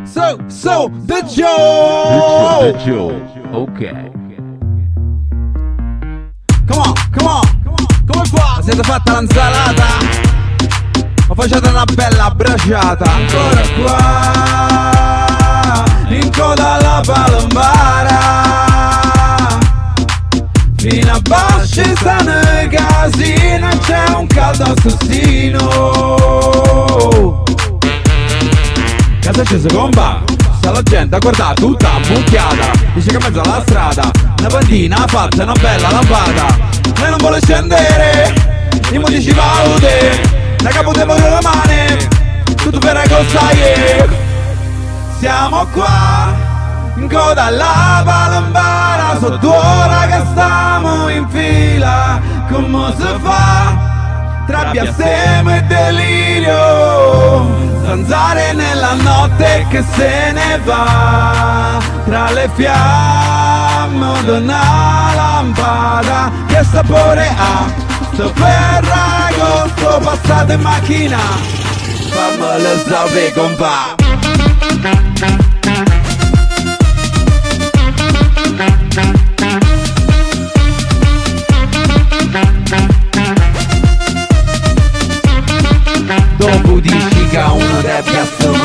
The Joe. The Joe. Ok. Come on. Come fa? Siete fatta l'insalata? O facete una bella braciata? Ancora qua, in coda alla palombara, fino a Basci stanno i casino, c'è un caldo assassino. Casa scesa compa, sta la gente a guardare tutta ammucchiata. Dice che in mezzo alla strada una pantina ha fatto una bella lampata. Lei non vuole scendere, i modici vaute, da capo devo le mani, tutto per recostaie. Siamo qua, in coda alla palombara, so 2 ore che stiamo in fila. Come si fa? Tra biasemo e delirio, zanzare nella notte che se ne va, tra le fiamme di una lampada. Che sapore ha sto ferragosto passato in macchina? Fammelo sapere compa. Dopo dici che uno deve